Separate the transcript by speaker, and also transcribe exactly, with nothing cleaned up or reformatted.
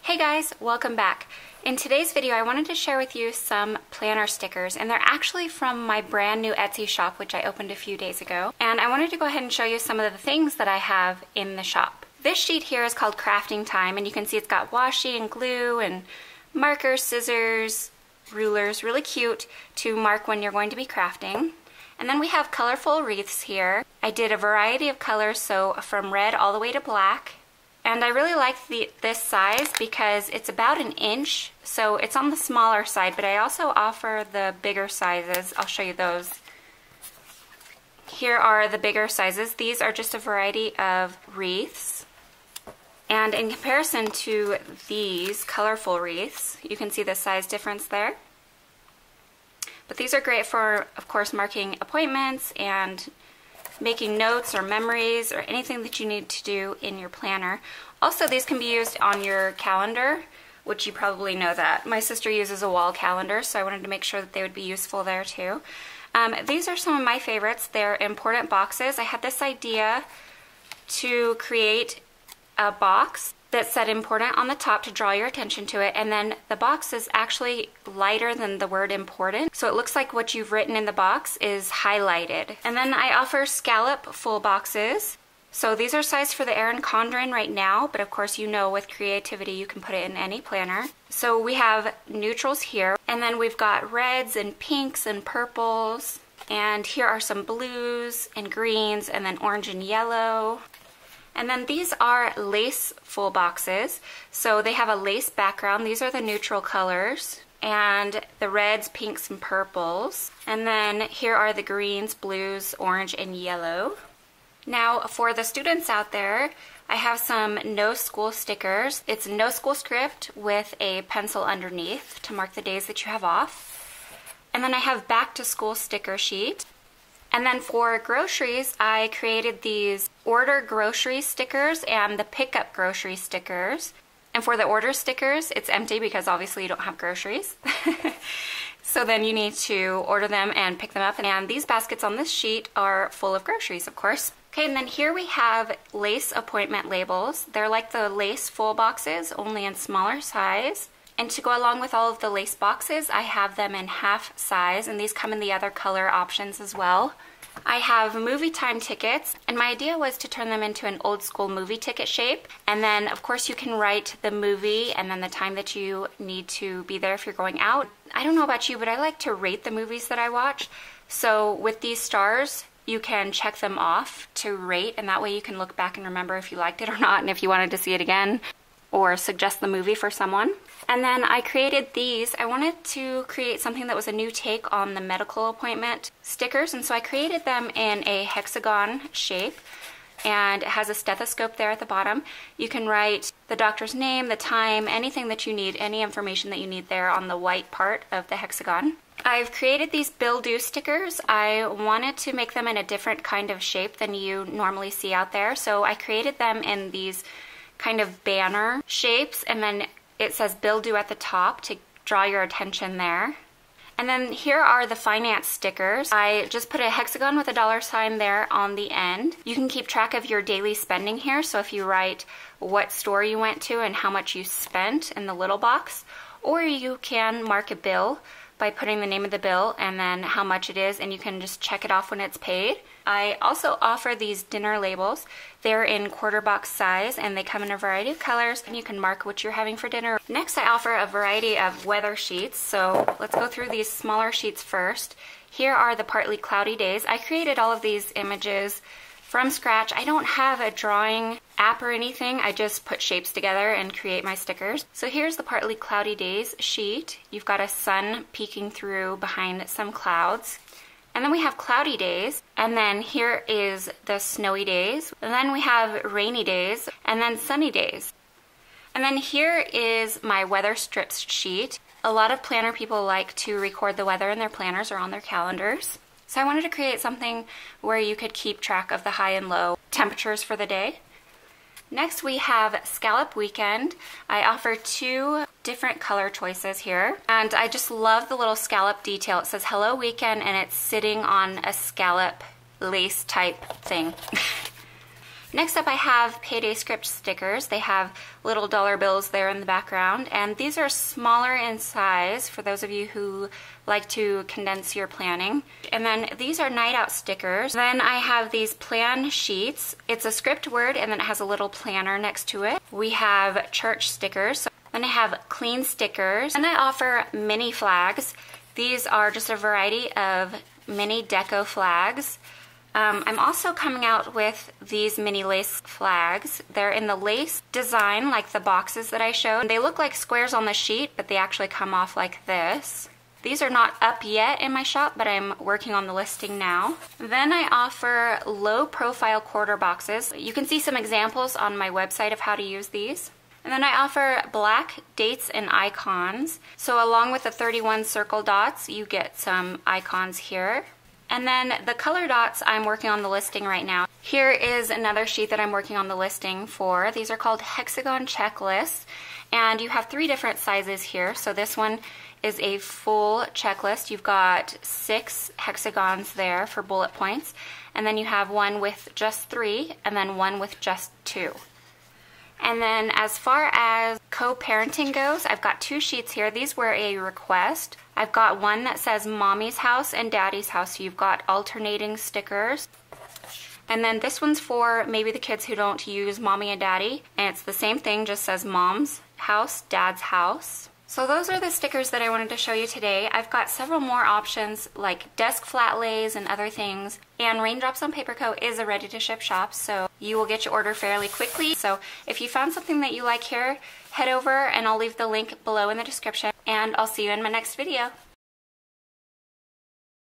Speaker 1: Hey guys, welcome back. In today's video, I wanted to share with you some planner stickers, and they're actually from my brand new Etsy shop, which I opened a few days ago. And I wanted to go ahead and show you some of the things that I have in the shop. This sheet here is called Crafting Time, and you can see it's got washi and glue and markers, scissors, rulers, really cute to mark when you're going to be crafting. And then we have colorful wreaths here. I did a variety of colors, so from red all the way to black. And I really like the, this size because it's about an inch, so it's on the smaller side, but I also offer the bigger sizes. I'll show you those. Here are the bigger sizes. These are just a variety of wreaths. And in comparison to these colorful wreaths, you can see the size difference there. But these are great for, of course, marking appointments and making notes or memories or anything that you need to do in your planner. Also, these can be used on your calendar, which you probably know that. My sister uses a wall calendar, so I wanted to make sure that they would be useful there too. Um, these are some of my favorites. They're important boxes. I had this idea to create a box that said important on the top to draw your attention to it, and then the box is actually lighter than the word important, so it looks like what you've written in the box is highlighted. And then I offer scallop full boxes. So these are sized for the Erin Condren right now, but of course you know with creativity you can put it in any planner. So we have neutrals here, and then we've got reds and pinks and purples, and here are some blues and greens, and then orange and yellow. And then these are lace full boxes. So they have a lace background. These are the neutral colors. And the reds, pinks, and purples. And then here are the greens, blues, orange, and yellow. Now for the students out there, I have some no school stickers. It's no school script with a pencil underneath to mark the days that you have off. And then I have back to school sticker sheet. And then for groceries, I created these order grocery stickers and the pickup grocery stickers. And for the order stickers, it's empty because obviously you don't have groceries. So then you need to order them and pick them up. And these baskets on this sheet are full of groceries, of course. Okay, and then here we have lace appointment labels. They're like the lace full boxes, only in smaller size. And to go along with all of the lace boxes, I have them in half size, and these come in the other color options as well. I have movie time tickets, and my idea was to turn them into an old school movie ticket shape. And then, of course, you can write the movie and then the time that you need to be there if you're going out. I don't know about you, but I like to rate the movies that I watch. So with these stars, you can check them off to rate, and that way you can look back and remember if you liked it or not, and if you wanted to see it again, or suggest the movie for someone. And then I created these. I wanted to create something that was a new take on the medical appointment stickers, and so I created them in a hexagon shape, and it has a stethoscope there at the bottom. You can write the doctor's name, the time, anything that you need, any information that you need there on the white part of the hexagon. I've created these Bill Do stickers. I wanted to make them in a different kind of shape than you normally see out there, so I created them in these kind of banner shapes, and then it says Bill Do at the top to draw your attention there. And then here are the finance stickers. I just put a hexagon with a dollar sign there on the end. You can keep track of your daily spending here, so if you write what store you went to and how much you spent in the little box, or you can mark a bill by putting the name of the bill and then how much it is, and you can just check it off when it's paid. I also offer these dinner labels. They're in quarter box size, and they come in a variety of colors, and you can mark what you're having for dinner. Next, I offer a variety of weather sheets, so let's go through these smaller sheets first. Here are the partly cloudy days. I created all of these images from scratch. I don't have a drawing app or anything. I just put shapes together and create my stickers. So here's the partly cloudy days sheet. You've got a sun peeking through behind some clouds. And then we have cloudy days, and then here is the snowy days, and then we have rainy days, and then sunny days. And then here is my weather strips sheet. A lot of planner people like to record the weather in their planners or on their calendars. So I wanted to create something where you could keep track of the high and low temperatures for the day. Next we have Scallop Weekend. I offer two different color choices here, and I just love the little scallop detail. It says Hello Weekend, and it's sitting on a scallop lace type thing. Next up I have Payday Script stickers. They have little dollar bills there in the background, and these are smaller in size for those of you who like to condense your planning. And then these are night out stickers. Then I have these plan sheets. It's a script word and then it has a little planner next to it. We have church stickers. Then I have clean stickers. And I offer mini flags. These are just a variety of mini deco flags. Um, I'm also coming out with these mini lace flags. They're in the lace design like the boxes that I showed. They look like squares on the sheet, but they actually come off like this. These are not up yet in my shop, but I'm working on the listing now. Then I offer low profile quarter boxes. You can see some examples on my website of how to use these. And then I offer black dates and icons. So along with the thirty-one circle dots, you get some icons here. And then the color dots, I'm working on the listing right now. Here is another sheet that I'm working on the listing for. These are called hexagon checklists, and you have three different sizes here. So this one is a full checklist. You've got six hexagons there for bullet points, and then you have one with just three, and then one with just two. And then as far as co-parenting goes, I've got two sheets here. These were a request. I've got one that says Mommy's House and Daddy's House. So you've got alternating stickers. And then this one's for maybe the kids who don't use Mommy and Daddy. And it's the same thing, just says Mom's House, Dad's House. So those are the stickers that I wanted to show you today. I've got several more options like desk flat lays and other things. And Raindrops on Paper Co. is a ready-to-ship shop, so you will get your order fairly quickly. So if you found something that you like here, head over and I'll leave the link below in the description. And I'll see you in my next video.